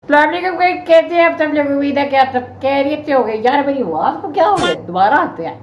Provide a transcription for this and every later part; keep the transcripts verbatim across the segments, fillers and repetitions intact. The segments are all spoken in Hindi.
कैसे आप सब लोग? उम्मीद है कि आप सब खैरियत से हो गए। यार मेरी आवाज को क्या हो गया? दोबारा आते हैं।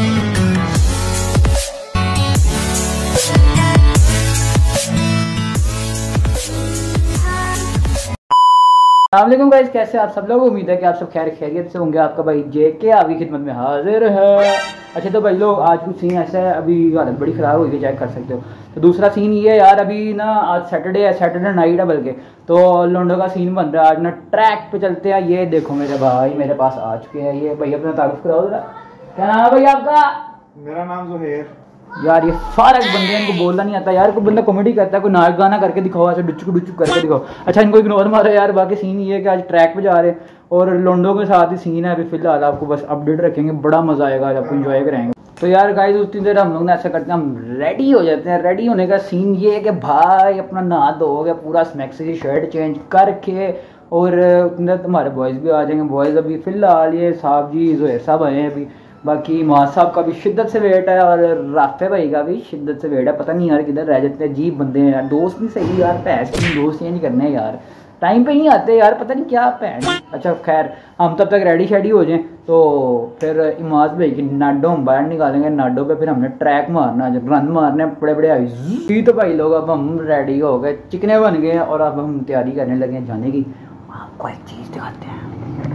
अस्सलामुअलैकुम गाइस, कैसे आप सब लोग? उम्मीद है कि आप सब खैर खैरियत से होंगे। आपका भाई जे के आपकी खिदमत में हाजिर है। अच्छा तो भाई लोग, आज कुछ सीन ऐसा है, अभी हालत बड़ी ख़राब हुई है, चेक कर सकते हो। तो दूसरा सीन ये है यार, अभी ना आज सैटरडे है, सैटरडे नाइट है बल्कि, तो लोंडो का सीन बन रहा है आज ना। ट्रैक पे चलते हैं। ये देखो मेरे भाई मेरे पास आ चुके हैं। ये भाई अपना तारुफ कराओ जरा। क्या नाम है भाई आपका? मेरा नाम जुहेर। यार ये फारक बंदे हैं, इनको बोलना नहीं आता यार। कोई बंदा कॉमेडी करता है, कोई नाच गाना करके दिखाओ, ऐसे डुचुक डुचुक करके दिखाओ। अच्छा इनको इग्नोर मारो यार। बाकी सीन ये है कि आज ट्रैक पे जा रहे हैं और लोंडो के साथ ही सीन है। अभी फिलहाल आपको बस अपडेट रखेंगे, बड़ा मजा आएगा, आज आपको एंजॉय करेंगे। तो यार गाइस उतनी देर हम लोग ना ऐसा करते हैं, हम रेडी हो जाते हैं। रेडी होने का सीन ये है कि भाई अपना नहा धो गया, पूरा स्मैक से शर्ट चेंज करके, और उतनी देर तुम्हारे बॉयज़ भी आ जाएंगे। बॉयज़ अभी फिलहाल ये साहब जी जोहर साहब आए हैं अभी। बाकी माँ साहब का भी शिद्दत से वेट है और राफे भाई का भी शिद्दत से वेट है। पता नहीं यार किधर रह जाते हैं, अजीब बंदे हैं यार। दोस्त नहीं सही यार, भैंस की दोस्त चेंज करने हैं यार, टाइम पे नहीं आते यार, पता नहीं क्या भैंस। अच्छा खैर हम तब तक रेडी शेडी हो जाएं, तो फिर इमाज भाई की नाडो हम बाहर निकालेंगे। नाडो पे फिर हमने ट्रैक मारना, जब रन मारने बड़े बड़े आई। तो भाई लोग अब हम रेडी हो गए, चिकने बन गए हैं और अब हम तैयारी करने लगे हैं जाने की। आपको एक चीज़ दिखाते हैं,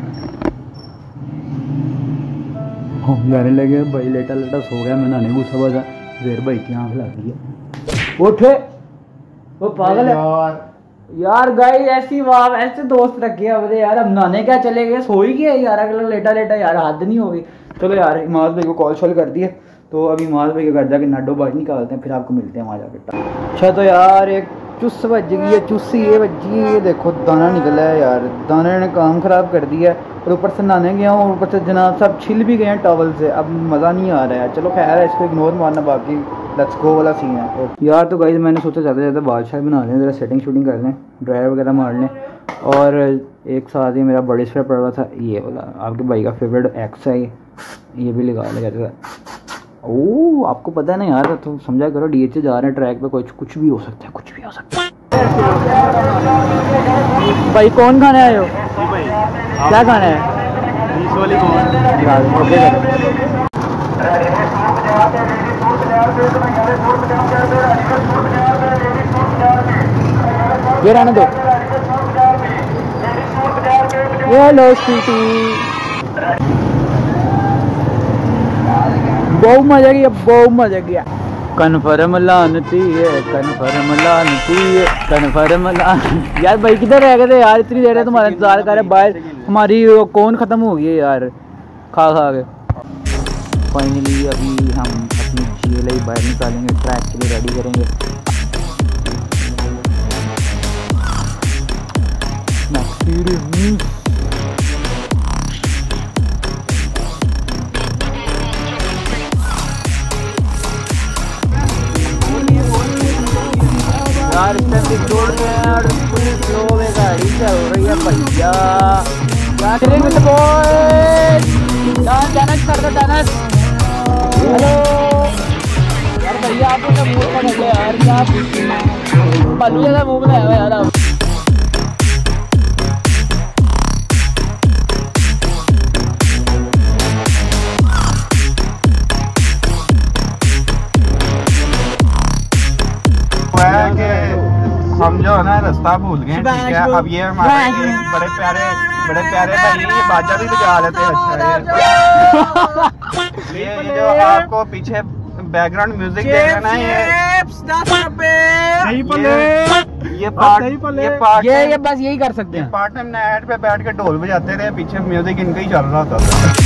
हम जाने लगे भाई। लेटा लेटा सो गया, मैं नहाने को सब था। जेर भाई की आँख लग गई है, उठे वो पागल है यार। यार गाइस ऐसी वाह ऐसे दोस्त रखे अपने यार। हम नहाने क्या चले गए, सो ही गए यार अगला लेटा लेटा यार, हद नहीं होगी। चलो यार इमाज भाई को कॉल शॉल कर दिए, तो अभी इमाज भाई को कर दिया कि नाडो बाहर निकालते हैं, फिर आपको मिलते हैं वहाँ जाकर। अच्छा तो यार एक चुस बज गई है, चुस्सी ये बजी, ये देखो दाना निकला है यार। दाने ने काम ख़राब कर दिया है, और ऊपर से नहाने गया हूँ, ऊपर से जनाब सब छिल भी गए हैं टॉवल से। अब मज़ा नहीं आ रहा है। चलो खैर है, इसको इग्नोर मारना, बाकी लेट्स गो वाला सीन है यार। तो गाइस मैंने सोचा जाते जाते बादशाह बना लें, ज़रा सेटिंग शूटिंग कर लें, ड्राइवर वगैरह मार लें, और एक साथ ही मेरा बड़े स्प्रे पड़ रहा था ये वाला, आपके भाई का फेवरेट एक्स है, ये भी लगा ले जाते था। ओह आपको पता है ना यार, तो समझा करो डी एच ए जा रहे हैं ट्रैक पे, कुछ कुछ भी हो सकता है, कुछ भी हो सकता है। भाई कौन खाने आए हो? भाई क्या खाना है? ये रहने दो, ये लो स्वीटी। बहुत मजा गया, बहुत मजा गया। कन्फर्म लानती है, कन्फर्म लानती है, कन्फर्म लान। यार भाई किधर रह गए थे यार, इतनी देर है तुम्हारा इंतजार कर रहे। बाहर हमारी कौन ख़त्म हो गई है यार खा खा के। फाइनली अभी हम अपनी जी एल आई बाहर निकालेंगे, ट्रैक के लिए रेडी करेंगे। यार इस टाइम रोड में यार फुल स्लो में गाड़ी चल रही है भैया। डांस कर दो डांस। हेलो यार भैया आपको तो मुँह पड़ गया यार, क्या बलिया का मुँह बनाया हुआ यार आप। हम जो है ना रास्ता भूल गए, ठीक है। अब ये हमारे बड़े प्यारे बड़े प्यारे भाई ये बाजा भी बजा लेते हैं। अच्छा ये ये जो आपको पीछे बैकग्राउंड म्यूजिक देख रहे हैं ना, ये ये पार्ट ये पार्ट ये ये बस यही कर सकते हैं। पार्ट टाइम नाइट पे बैठ के ढोल बजाते रहे, पीछे म्यूजिक इनका ही चल रहा होता था।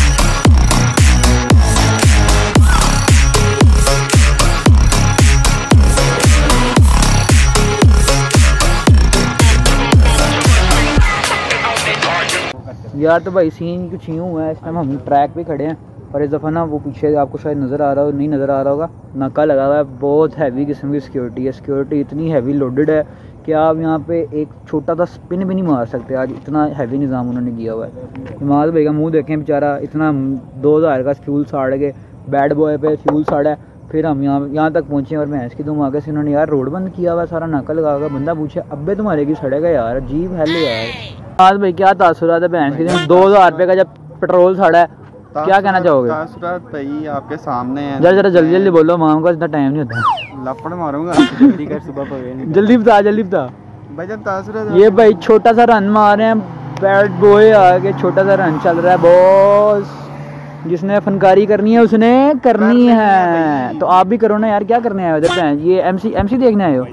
यार तो भाई सीन कुछ यूँ हुआ है, इस टाइम हम ट्रैक पे खड़े हैं और इस दफ़ा ना वो पीछे आपको शायद नज़र आ रहा हो, नहीं नज़र आ रहा होगा, नाका लगा हुआ है। बहुत हैवी किस्म की सिक्योरिटी है, सिक्योरिटी इतनी हैवी लोडेड है कि आप यहाँ पे एक छोटा सा स्पिन भी नहीं मार सकते। आज इतना हैवी निज़ाम उन्होंने किया हुआ है। इमाद भाई का मुँह देखें बेचारा, इतना दो हज़ार का फ्यूल साड़ के बैड बॉय पे फ्यूल साड़ा है, फिर हम यहाँ यहाँ तक पहुँचे और भैंस की दुम आ गए से उन्होंने यार रोड बंद किया हुआ सारा, नाका लगा हुआ। बंदा पूछे अब्बे तुम्हारे की सड़ेगा यार, अजीब है यार। आज भाई क्या तासुरात है भैंस की दुम, दो हज़ार रुपये का जब पेट्रोल सड़ा है, क्या कहना चाहोगे? तासुरात भाई आपके सामने है। जरा जरा जल्दी जल्दी बोलो, माम का इतना टाइम नहीं होता। लपड़ मारूंगा जल्दी कर, सुबह पवेगी। जल्दी बता जल्दी बता भाई जब तासुरात। ये भाई छोटा सा रन मार रहे हैं, बैट बॉय आगे छोटा सा रन चल रहा है बॉस। जिसने फनकारी करनी है उसने करनी है, है। तो आप भी करो ना यार, क्या करने आए हो इधर? ये एमसी एमसी देखने आए हो?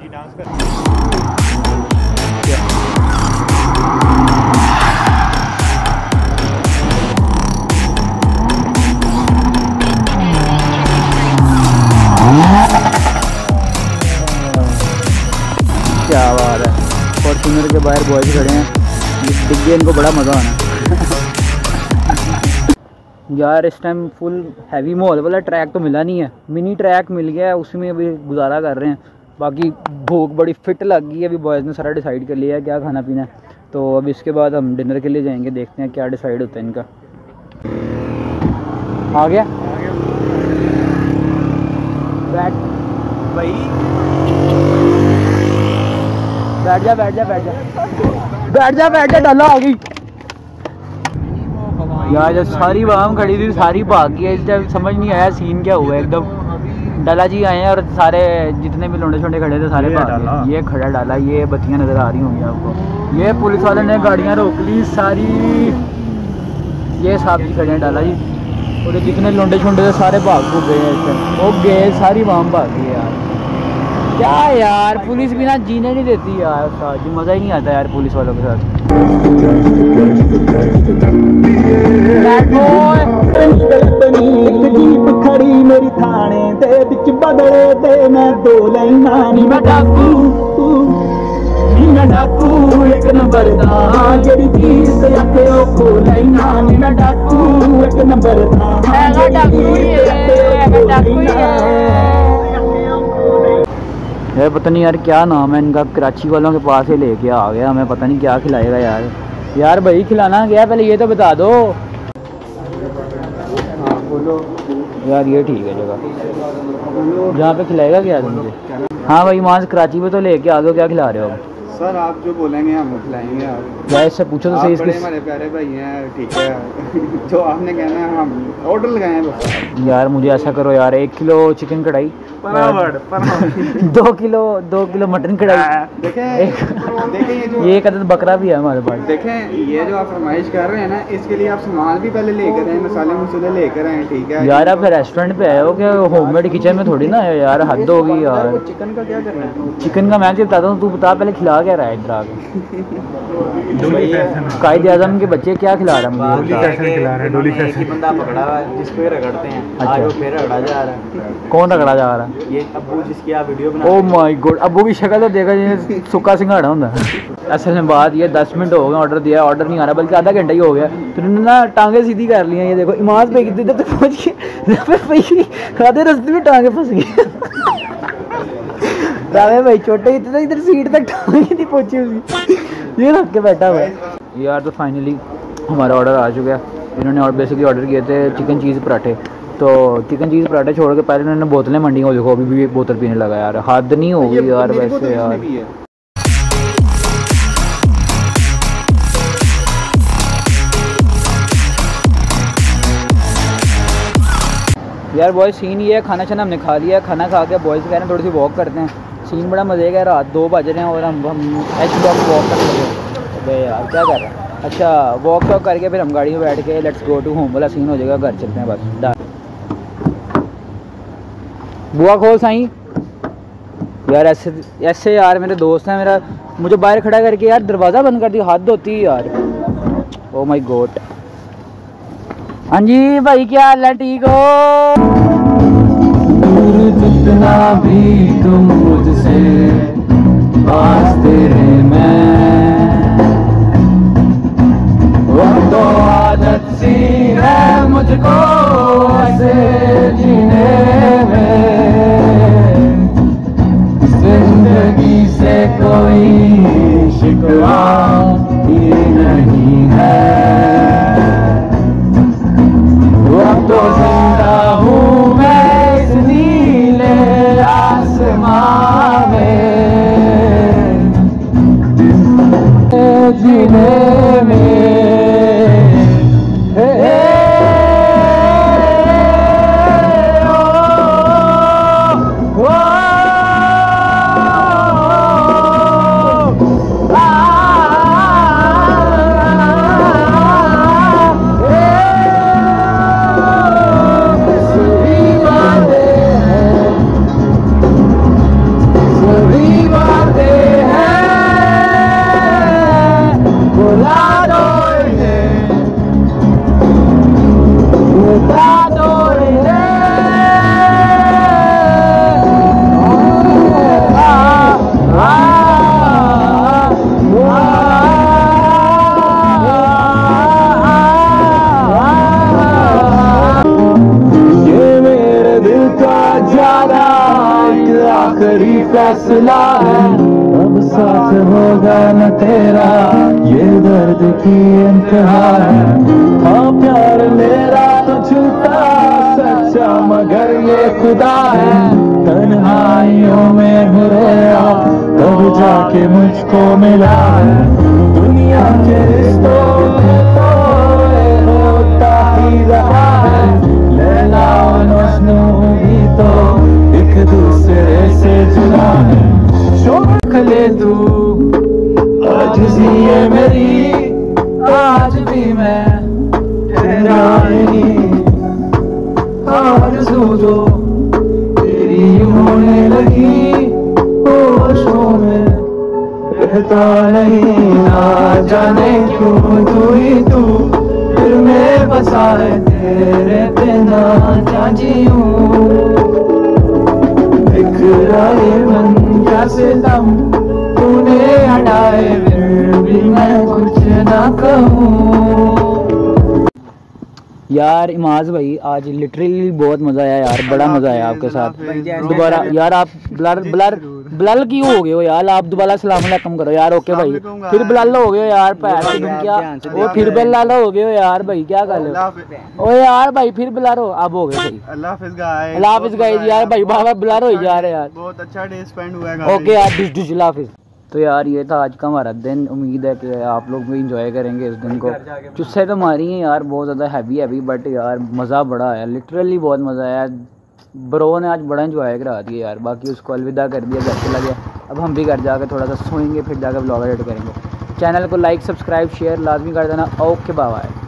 क्या बात है, फॉर्च्यूनर के बाहर बॉयज खड़े हैं, दिख गए इनको बड़ा मज़ा आना। यार इस टाइम फुल हैवी माहौल वाला ट्रैक तो मिला नहीं है, मिनी ट्रैक मिल गया है, उसी में अभी गुजारा कर रहे हैं। बाकी भूख बड़ी फिट लग गई है, अभी बॉयज़ ने सारा डिसाइड कर लिया है क्या खाना पीना है। तो अब इसके बाद हम डिनर के लिए जाएंगे, देखते हैं क्या डिसाइड होता है इनका। आ गया बैठ भाई, बैठ जा बैठ जा बैठ जा बैठ जा बैठ जा डाला आ गई यार। जब सारी वाम खड़ी थी सारी भाग गई, इस टाइम समझ नहीं आया सीन क्या हुआ। एकदम डाला जी आए हैं और सारे जितने भी लोंडे छोंडे खड़े थे सारे भाग गए। ये खड़ा डाला, ये बत्तियां नज़र आ रही होंगी आपको। ये पुलिस वाले ने गाड़ियाँ रोक ली सारी, ये साहब जी खड़े हैं डाला जी, और जितने लोंडे छोंडे थे सारे भाग भूग गए हैं इस टाइम। वो गए सारी वाम भाग गई यार। क्या यार पुलिस भी ना जीने नहीं देती यार, जी मज़ा ही नहीं आता यार पुलिस वालों के साथ। जीप खड़ी मेरी थाने दे विच बदले दे, मैं दो लाइना नी मैं डाकू नी मैं डाकू एक नंबर दा, जेड़ी चीज आखे ओ को लाइना नी मैं डाकू एक नंबर दा, हैगा डाकू ये हैगा डाकू ये। ये पता नहीं यार क्या नाम है इनका, कराची वालों के पास ही लेके आ गया, हमें पता नहीं क्या खिलाएगा यार। यार भाई खिलाना गया पहले ये तो बता दो। हाँ बोलो यार, ये ठीक है जगह जहाँ पे खिलाएगा क्या मुझे? हाँ भाई वहाँ से कराची में तो लेके आ दो, क्या खिला रहे हो? सर आप जो बोलेंगे हम खिलाएंगे। आप क्या इससे पूछो तो सही, इसके हमारे प्यारे भाई हैं, ठीक है जो आपने कहना है हम ऑर्डर लगाए हैं बस। यार मुझे ऐसा करो यार, एक किलो चिकन कढ़ाई, दो किलो दो किलो मटन कढ़ाई, देखें देखें ये जो ये एक अदद बकरा भी है हमारे पास। देखें ये जो आप फरमाइश कर रहे हैं ना, इसके लिए आप सामान भी पहले लेकर आए, मसाले मसूले लेकर आए, ठीक है यार। आप रेस्टोरेंट पे आए हो क्या, होममेड किचन में थोड़ी ना यार, हद होगी यार। चिकन का क्या करना है? चिकन का मैं तुझे बताता हूँ, तू बता पहले खिला क्या रहा है इधर आके? कायद आजम के बच्चे क्या खिला रहा है मुझे? खिला रहे हैं डोली फैशन। बंदा पकड़ा हुआ है जिसको ये रगड़ते हैं। अच्छा आज वो फिर रगड़ा जा रहा है। कौन रगड़ा जा रहा है? ये अब्बू जिसकी आप वीडियो बना। ओह माय गॉड, अब्बू की शक्ल तो देखा जिन्हें सुक्का सिंघाड़ा होता है। असल में बात ये दस मिनट हो गए ऑर्डर दिया, ऑर्डर नहीं आ रहा, बल्कि आधा घंटा ही हो गया। तो उन्होंने ना टांगे सीधी कर ली हैं। ये देखो इमाज पे कितनी देर तक पहुँच गए, आधे रास्ते में टांगे फंस गई। रावे भाई छोटे इतने इधर सीट तक टांगे नहीं पहुंची हुई, ये रख के बैठा हुआ है यार। तो फाइनली हमारा ऑर्डर आ चुका है। इन्होंने और बेसिकली ऑर्डर किए थे चिकन चीज़ पराठे। तो चिकन चीज़ पराठे छोड़ के पहले उन्होंने बोतलें मंडी को, देखो अभी भी एक बोतल पीने लगा यार, हद नहीं होगी यार वैसे यार। यार बॉयज सीन ये है, खाना छाना हमने खा लिया, खाना खा के बॉयज़ कह रहे हैं थोड़ी सी वॉक करते हैं। सीन बड़ा मज़े का, रात दो बज रहे हैं और हम हम एच ब्लॉक वॉक करने लगे। अबे यार क्या कर रहे हैं? अच्छा वॉक वॉक करके फिर हम गाड़ी में बैठ के लेट्स गो टू होम वाला सीन हो जाएगा, घर चलते हैं बस। बुआ खोल साईं यार, ऐसे ऐसे यार मेरे दोस्त हैं, मेरा मुझे बाहर खड़ा करके यार दरवाज़ा बंद कर दिया, हद होती है यार। Oh my God. हाँ जी भाई क्या हाल है, ठीक हो? जितना भी तुम मुझसे पास तेरे मैं, वो तो आदत सी है मुझको ऐसे जीने में, जिंदगी से कोई शिकवा ही नहीं है। तो जिंदा हूँ मैं इस नील फैसला है, अब साथ होगा न तेरा, ये दर्द की इंतहा है। हाँ प्यार मेरा तो झूठा सच्चा मगर ये खुदा है, तन्हाइयों में हूँ रोया तब जाके मुझको मिला है। दुनिया के रिश्तों में तो ये होता ही रहा है, लैला और मजनू भी तो एक दूसरे से जुड़ा है। शौक ले तू आजिज़ी है मेरी, आज भी मैं तेरा नहीं, आरज़ू जो तेरी होने लगी होशों में रहता नहीं, ना जाने क्यों तू ही तू दिल में बसा है, तेरे बिना क्या जीऊं। बिखराए मन का सितम तूने हटाए, फिर भी मैं कुछ ना कहूँ। यार इमाज भाई आज लिटरली बहुत मजा आया यार, बड़ा मजा आया आपके साथ दोबारा। यार आप ब्लर ब्लर ब्लर क्यों हो गए हो यार, आप दोबारा सलाम अलैकुम करो यार। ओके भाई फिर ब्लर हो गए हो यार, पैर से तुम क्या वो फिर ब्लर हो गए हो यार भाई, क्या कर रहे हो ओ यार भाई, फिर ब्लर हो अब हो गए भाई। अल्लाह हाफिज़ गाइस, अल्लाह हाफिज़ गाइस यार भाई, बाबा ब्लर हो जा रहे यार। बहुत अच्छा डे स्पेंड हुआ है। ओके यार डिश डिश अल्लाह हाफिज़। तो यार ये था आज का हमारा दिन, उम्मीद है कि आप लोग भी इंजॉय करेंगे इस दिन को। चुस्से तो मारी हैं यार बहुत ज़्यादा हैवी हैवी, बट यार मज़ा बड़ा आया, लिटरली बहुत मज़ा आया। ब्रो ने आज बड़ा इंजॉय करा दिया यार, बाकी उसको अलविदा कर दिया, घर चला गया। अब हम भी घर जाकर थोड़ा सा सोएंगे, फिर जाकर ब्लॉग एडिट करेंगे। चैनल को लाइक सब्सक्राइब शेयर लाजमी कर देना। Okay bye bye.